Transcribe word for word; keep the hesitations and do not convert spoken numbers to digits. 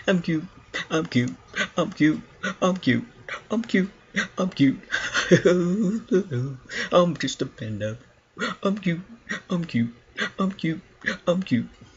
I'm cute. I'm cute. I'm cute. I'm cute. I'm cute. I'm cute. I'm just a panda. I'm cute. I'm cute. I'm cute. I'm cute.